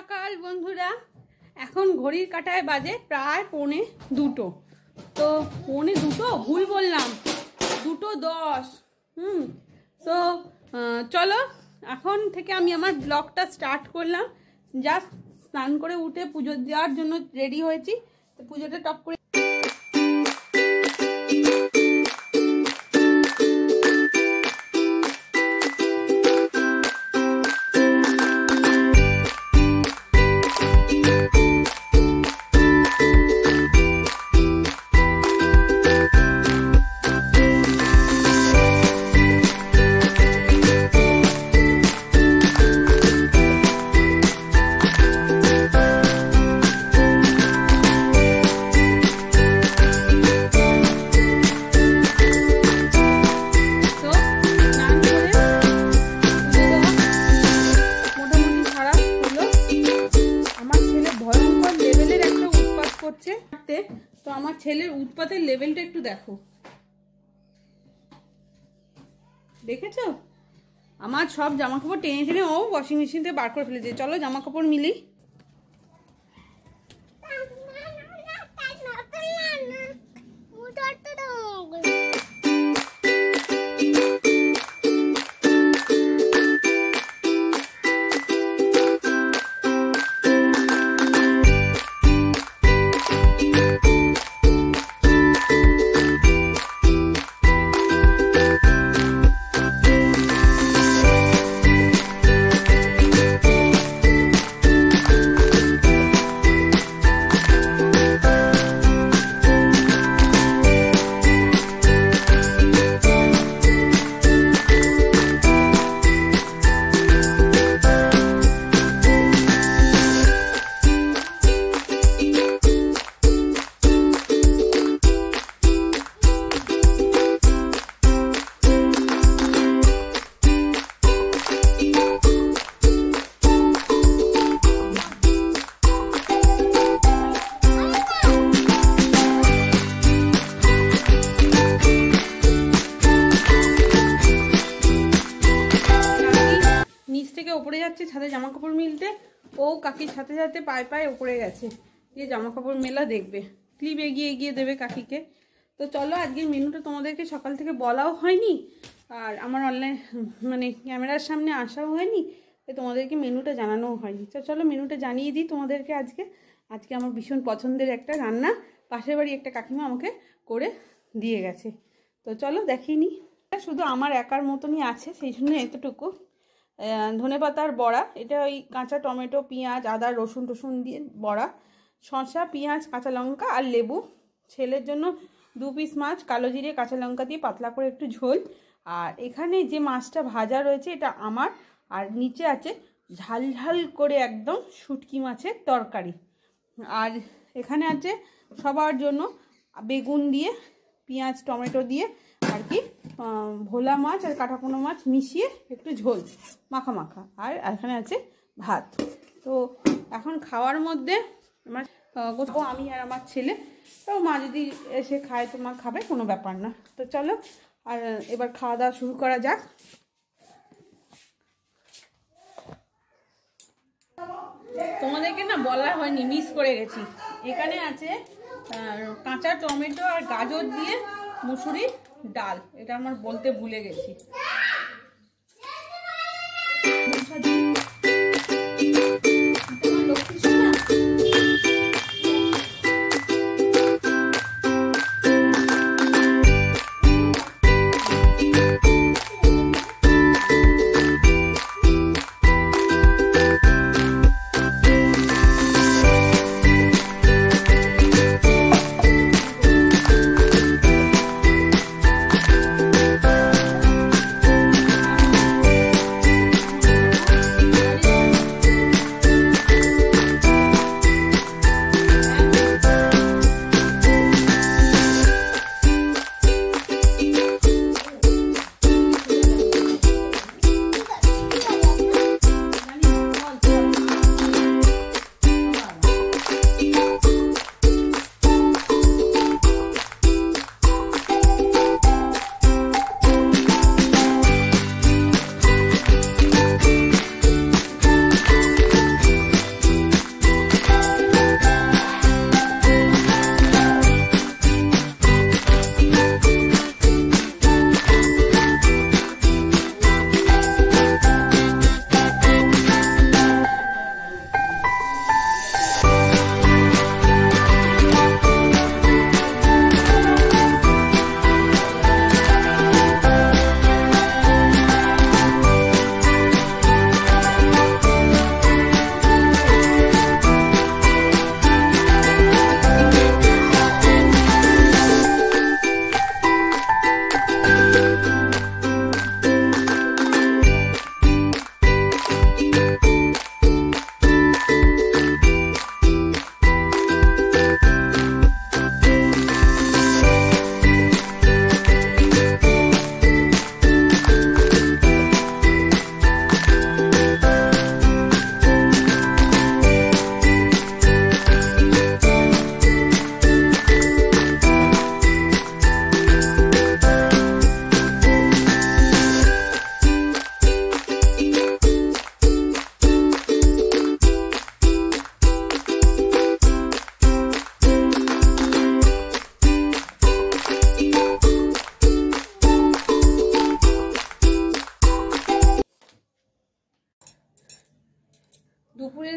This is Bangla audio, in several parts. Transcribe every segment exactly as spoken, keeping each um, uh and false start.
সকাল বন্ধুরা, এখন ঘড়ির কাঁটায় বাজে প্রায় পৌনে দুটো। তো পৌনে দুটো ভুল বললাম, দুটো দশ। হুম তো চলো এখন থেকে আমি আমার ব্লগটা স্টার্ট করলাম। জাস্ট স্নান করে উঠে পুজো দেওয়ার জন্য রেডি হয়েছি। তো পুজোটা টপ করে করছে। তো আমার ছেলের উৎপাতের লেভেলটা একটু দেখো, দেখেছো? আমার সব জামা কাপড় টেনে টেনে ও ওয়াশিং মেশিন থেকে বার করে ফেলেছে। চলো জামা কাপড় মিলি। উপরে যাচ্ছে ছাদে জামা কাপড় মিলতে, ও কাকির সাথে সাথে পায়ে পায়ে উপরে গেছে, গিয়ে জামা কাপড় মেলা দেখবে, ক্লিপ এগিয়ে এগিয়ে দেবে কাকিকে। তো চলো আজকের মেনুটা তোমাদেরকে সকাল থেকে বলাও হয়নি, আর আমার অনলাইন মানে ক্যামেরার সামনে আসাও হয়নি, তোমাদেরকে মেনুটা জানানোও হয়নি। তো চলো মেনুটা জানিয়ে দিই তোমাদেরকে। আজকে আজকে আমার ভীষণ পছন্দের একটা রান্না পাশের বাড়ি একটা কাকিমা আমাকে করে দিয়ে গেছে। তো চলো দেখিয়ে নিই। শুধু আমার একার মতনই আছে, সেই জন্য এতটুকু ধনে পাতার বড়া, এটা ওই কাঁচা টমেটো পেঁয়াজ আদা রসুন টসুন দিয়ে বড়া, শসা পেঁয়াজ কাঁচা লঙ্কা আর লেবু। ছেলের জন্য দু পিস মাছ কালো জিরে কাঁচা লঙ্কা দিয়ে পাতলা করে একটু ঝোল। আর এখানে যে মাছটা ভাজা রয়েছে এটা আমার, আর নিচে আছে ঝাল ঝাল করে একদম শুটকি মাছের তরকারি। আর এখানে আছে সবার জন্য বেগুন দিয়ে পেঁয়াজ টমেটো দিয়ে আর কি ভোলা মাছ আর কাটাপোনা মাছ মিশিয়ে একটু ঝোল মাখা মাখা। আর এখানে আছে ভাত। তো এখন খাওয়ার মধ্যে আমার কোথাও আমি আর আমার ছেলে, তো মা যদি এসে খায় তো মা খাবে, কোনো ব্যাপার না। তো চলো আর এবার খাওয়া দাওয়া শুরু করা যাক। তোমাদেরকে না বলা হয়নি, মিস করে গেছি। এখানে আছে কাঁচা টমেটো আর গাজর দিয়ে মুসুরির ডাল, এটা আমার বলতে ভুলে গেছি।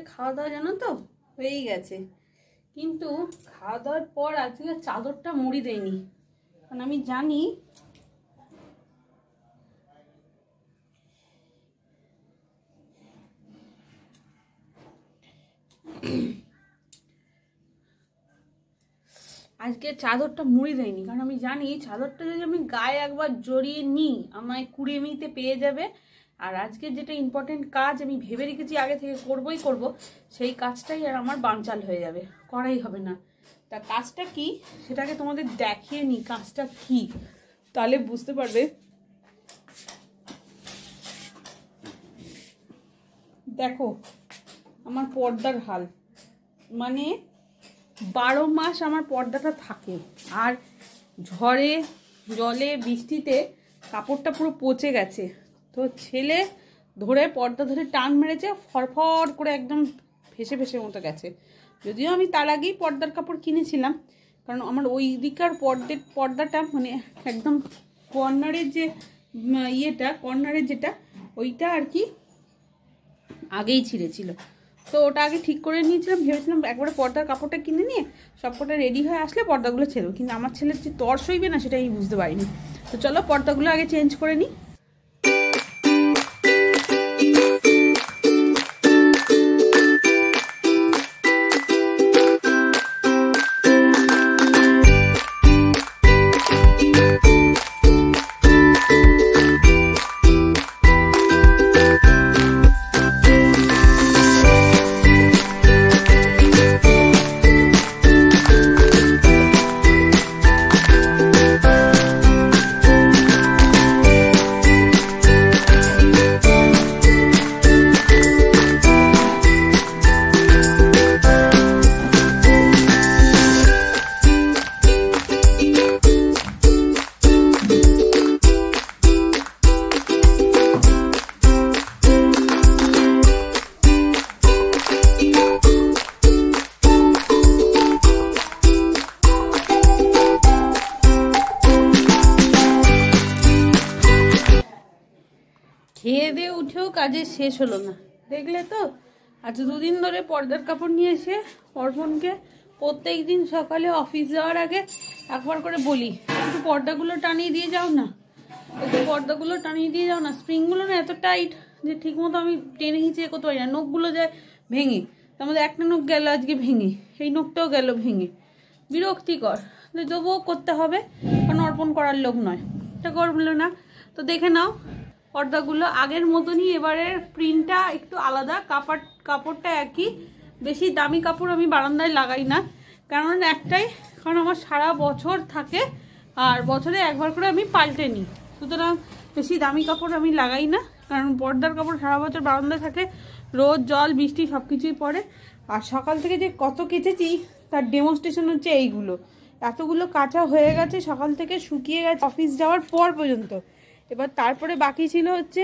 খাওয়া দাওয়া জানো তো হয়েই গেছে, কিন্তু খাওয়া দাওয়ার পর আজকে চাদরটা মুড়ি দেয়নি, কারণ আমি জানি আজকে চাদরটা মুড়ি দেয়নি, কারণ আমি জানি চাদরটা যদি আমি গায়ে একবার জড়িয়ে নিই আমায় কুড়িয়ে নিতে পেয়ে যাবে। আর আজকে যেটা ইম্পর্টেন্ট কাজ আমি ভেবে রেখেছি আগে থেকে করবই করব, সেই কাজটাই আর আমার বানচাল হয়ে যাবে, করাই হবে না। তা কাজটা কি সেটাকে তোমাদের দেখিয়ে নিই, কাজটা কি তাহলে বুঝতে পারবে। দেখো আমার পর্দার হাল, মানে বারো মাস আমার পর্দাটা থাকে, আর ঝড়ে জলে বৃষ্টিতে কাপড়টা পুরো পচে গেছে। তো ছেলে ধরে পর্দা ধরে টান মেরেছে, ফরফর করে একদম ফেসে ফেসে মতো গেছে। যদিও আমি তার আগেই পর্দার কাপড় কিনেছিলাম, কারণ আমার ওই দিকার পর্দার পর্দাটা মানে একদম কর্নারের যে ইয়েটা কর্নারের যেটা ওইটা আর কি আগেই ছিঁড়েছিল। তো ওটা আগে ঠিক করে নিয়েছিলাম, ভেবেছিলাম একবারে পর্দার কাপড়টা কিনে নিয়ে সবকটা রেডি হয়ে আসলে পর্দাগুলো ছেড়েও, কিন্তু আমার ছেলের যে তর সইবে না সেটা আমি বুঝতে পারিনি। তো চলো পর্দাগুলো আগে চেঞ্জ করে নিই। খেয়ে দিয়ে উঠেও কাজের শেষ হলো না, দেখলে তো। আজ দুদিন ধরে পর্দার কাপড় নিয়ে এসে অর্পণকে প্রত্যেক দিন সকালে অফিস যাওয়ার আগে একবার করে বলি, একটু পর্দাগুলো টানিয়ে দিয়ে যাও না, একটু পর্দাগুলো টানিয়ে দিয়ে যাও না। স্প্রিংগুলো না এত টাইট যে ঠিক মতো আমি টেনে হিঁচিয়ে করতে পারি না, নখগুলো যায় ভেঙে। তার মধ্যে একটা নখ গেল আজকে ভেঙে, এই নখটাও গেল ভেঙে, বিরক্তিকর। তবুও করতে হবে, কারণ অর্পণ করার লোক নয়, এটা করলো না। তো দেখে নাও পর্দাগুলো আগের মতনই, এবারের প্রিন্টটা একটু আলাদা, কাপড় কাপড়টা একই। বেশি দামি কাপড় আমি বারান্দায় লাগাই না, কারণ একটাই, কারণ আমার সারা বছর থাকে আর বছরে একবার করে আমি পাল্টে নিই, সুতরাং বেশি দামি কাপড় আমি লাগাই না। কারণ পর্দার কাপড় সারা বছর বারান্দায় থাকে, রোদ জল বৃষ্টি সব কিছুই পড়ে। আর সকাল থেকে যে কত কেচেছি তার ডেমনস্ট্রেশন হচ্ছে এইগুলো। এতগুলো কাঁচা হয়ে গেছে সকাল থেকে, শুকিয়ে গেছে অফিস যাওয়ার পর পর্যন্ত। এবার তারপরে বাকি ছিল হচ্ছে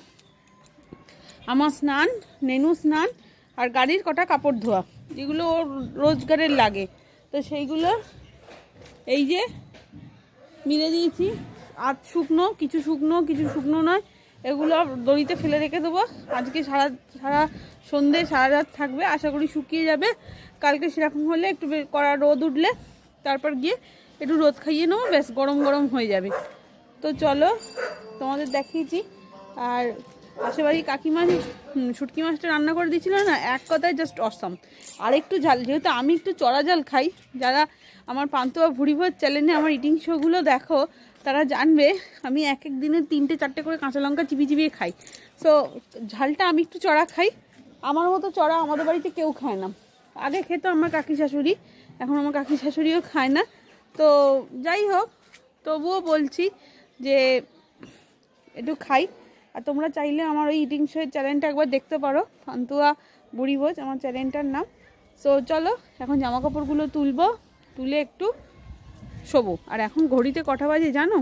আমার স্নান, নেনু স্নান, আর গাড়ির কটা কাপড় ধোয়া, যেগুলো রোজগারের লাগে। তো সেইগুলো এই যে মিলে দিয়েছি, আধ শুকনো কিছু শুকনো কিছু শুকনো নয়, এগুলো দড়িতে ফেলে রেখে দেবো। আজকে সারা সারা সন্ধে সারা রাত থাকবে, আশা করি শুকিয়ে যাবে। কালকে সেরকম হলে একটু কড়া রোদ উঠলে তারপর গিয়ে একটু রোদ খাইয়ে নেবো, বেশ গরম গরম হয়ে যাবে। তো চলো তোমাদের দেখিয়েছি। আর পাশেবাড়ি কাকিমা শুটকি মাছটা রান্না করে দিয়েছিল না, এক কথায় জাস্ট অসম। আর একটু ঝাল, যেহেতু আমি একটু চড়া ঝাল খাই, যারা আমার পান্তুয়া ভুড়িভোজ চ্যানেলে আমার ইটিং শোগুলো দেখো তারা জানবে আমি এক এক দিনে তিনটে চারটে করে কাঁচা লঙ্কা চিবিয়ে চিবিয়ে খাই। সো ঝালটা আমি একটু চড়া খাই, আমার মতো চড়া আমাদের বাড়িতে কেউ খায় না। আগে খেত আমার কাকি শাশুড়ি, এখন আমার কাকি শাশুড়িও খায় না। তো যাই হোক, তবুও বলছি যে একটু খাই। আর তোমরা চাইলে আমার ওই ইটিং শোয়ের চ্যানেলটা একবার দেখতে পারো, পান্তুয়া বুড়িভোজ আমার চ্যানেলটার নাম। সো চলো এখন জামা কাপড়গুলো তুলবো, তুলে একটু শোবো। আর এখন ঘড়িতে কটা বাজে জানো?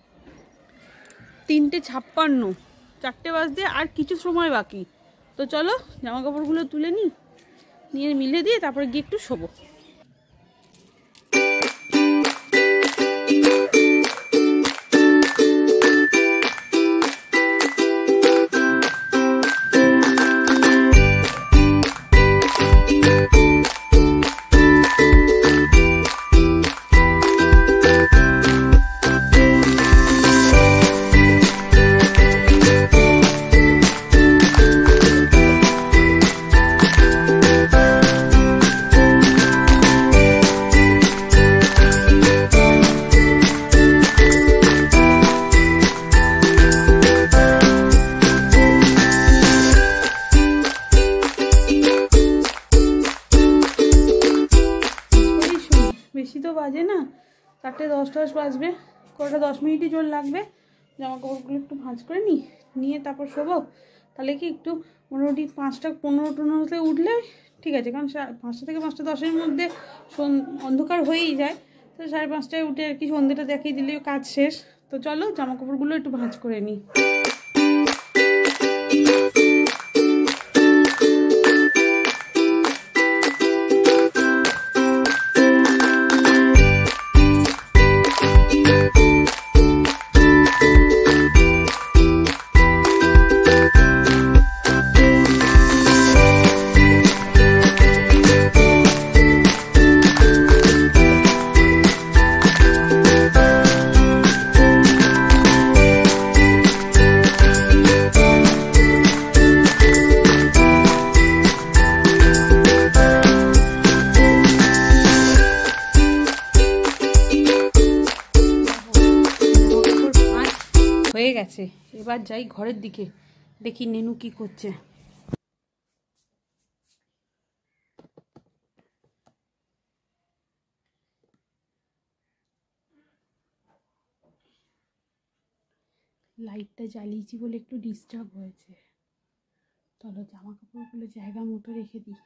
তিনটে ছাপ্পান্ন, চারটে বাজতে আর কিছু সময় বাকি। তো চলো জামা কাপড়গুলো তুলে নিই, নিয়ে মিলে দিয়ে তারপরে গিয়ে একটু শোবো। চারটে দশ দশ বাজবে, কটা দশ মিনিটই জোর লাগবে। জামা কাপড়গুলো একটু ভাঁজ করে নিই, নিয়ে তারপর শোবো। তাহলে কি একটু মোটামুটি পাঁচটা পনেরো টনেরোতে উঠলে ঠিক আছে, কারণ পাঁচটা থেকে পাঁচটা দশের মধ্যে অন্ধকার হয়েই যায়। তো সাড়ে পাঁচটায় উঠে আর কি সন্ধ্যেটা দেখিয়ে দিলে কাজ শেষ। তো চলো জামা কাপড়গুলো একটু ভাঁজ করে নিই। হয়ে গেছে, এবার যাই ঘরের দিকে, দেখি নেনু কি করছে। লাইটটা জ্বালিয়েছি বলে একটু ডিস্টার্ব হয়েছে। চলো জামা কাপড়গুলো জায়গা মতো রেখে দিই।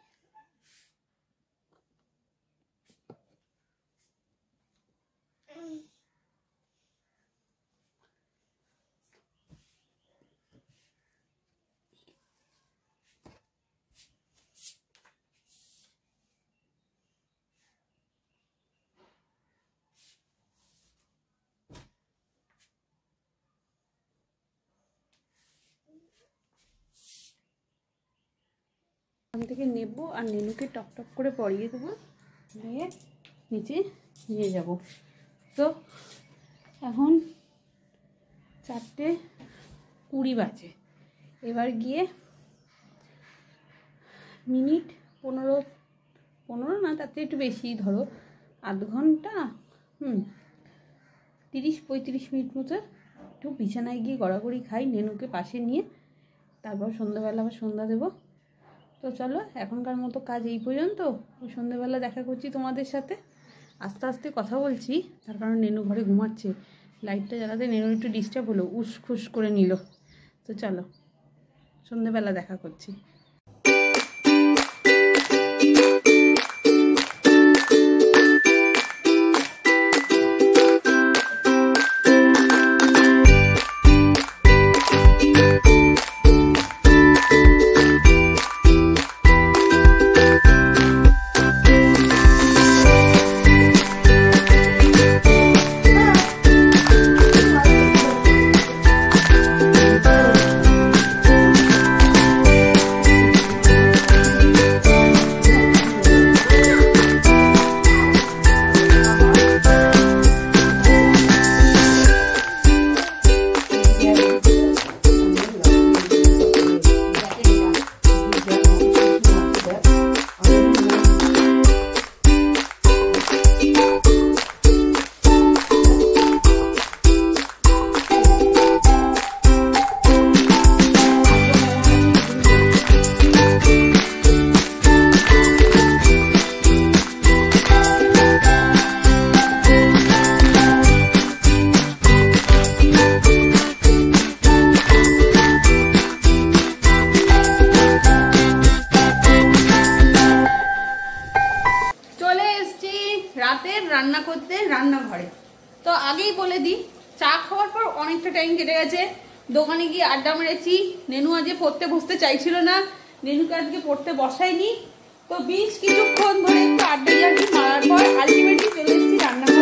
এখান থেকে নেব আর নেনুকে টক টক করে পরিয়ে দেবো, দিয়ে নিচে নিয়ে যাব। তো এখন চারটে কুড়ি বাজে, এবার গিয়ে মিনিট পনেরো পনেরো না তার থেকে একটু বেশি ধরো, আধ ঘন্টা হুম তিরিশ পঁয়ত্রিশ মিনিট মতো একটু বিছানায় গিয়ে গড়াগড়ি খাই নেনুকে পাশে নিয়ে, তারপর সন্ধ্যাবেলা আবার সন্ধ্যা দেবো। তো চলো এখনকার মতো কাজ এই পর্যন্ত। সন্ধ্যেবেলা দেখা করছি তোমাদের সাথে। আস্তে আস্তে কথা বলছি, তার কারণ নেনু ঘরে ঘুমাচ্ছে। লাইটটা জ্বালাতে নেনু একটু ডিস্টার্ব হলো, উস খুস করে নিল। তো চলো সন্ধ্যেবেলা দেখা করছি। রান্না করতে রান্নাঘরে। তো আগেই বলে দিই, চা খাওয়ার পর অনেকটা টাইম কেটে গেছে, দোকানে গিয়ে আড্ডা মেরেছি। নেনু আজকে পড়তে বসতে চাইছিল না, নেনুকে আজকে পড়তে বসাইনি। তো বেশ কিছুক্ষণ ধরে একটু আড্ডা জানি মারার পর আলটিমেটলি চলে এসেছি রান্না